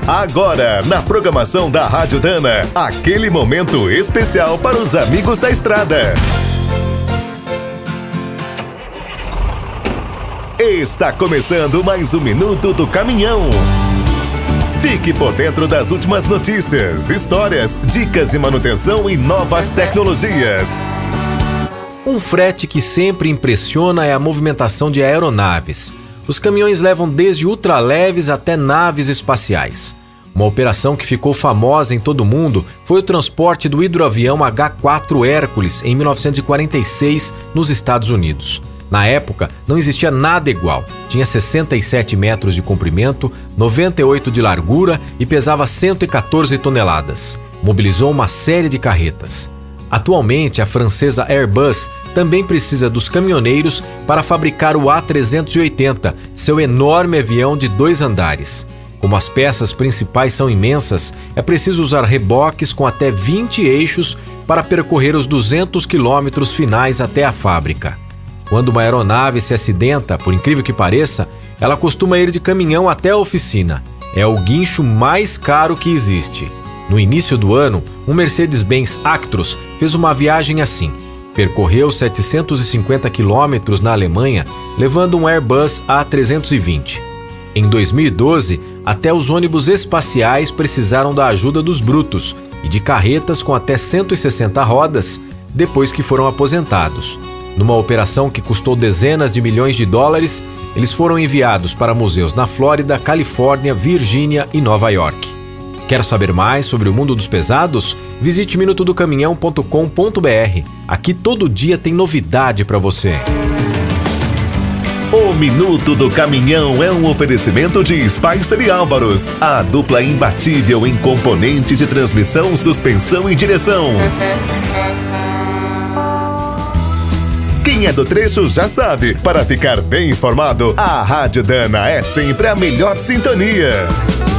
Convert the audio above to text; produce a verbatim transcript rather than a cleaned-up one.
Agora, na programação da Rádio Dana, aquele momento especial para os amigos da estrada. Está começando mais um Minuto do Caminhão. Fique por dentro das últimas notícias, histórias, dicas de manutenção e novas tecnologias. Um frete que sempre impressiona é a movimentação de aeronaves. Os caminhões levam desde ultraleves até naves espaciais. Uma operação que ficou famosa em todo o mundo foi o transporte do hidroavião agá quatro Hércules em mil novecentos e quarenta e seis nos Estados Unidos. Na época, não existia nada igual. Tinha sessenta e sete metros de comprimento, noventa e oito de largura e pesava cento e quatorze toneladas. Mobilizou uma série de carretas. Atualmente, a francesa Airbus também precisa dos caminhoneiros para fabricar o A trezentos e oitenta, seu enorme avião de dois andares. Como as peças principais são imensas, é preciso usar reboques com até vinte eixos para percorrer os duzentos quilômetros finais até a fábrica. Quando uma aeronave se acidenta, por incrível que pareça, ela costuma ir de caminhão até a oficina. É o guincho mais caro que existe. No início do ano, um Mercedes-Benz Actros fez uma viagem assim. Percorreu setecentos e cinquenta quilômetros na Alemanha, levando um Airbus A trezentos e vinte. Em dois mil e doze, até os ônibus espaciais precisaram da ajuda dos brutos e de carretas com até cento e sessenta rodas depois que foram aposentados. Numa operação que custou dezenas de milhões de dólares, eles foram enviados para museus na Flórida, Califórnia, Virgínia e Nova York. Quer saber mais sobre o mundo dos pesados? Visite minuto do caminhão ponto com ponto br. Aqui todo dia tem novidade para você. O Minuto do Caminhão é um oferecimento de Spicer e Álvaros, a dupla imbatível em componentes de transmissão, suspensão e direção. Quem é do trecho já sabe, para ficar bem informado, a Rádio Dana é sempre a melhor sintonia.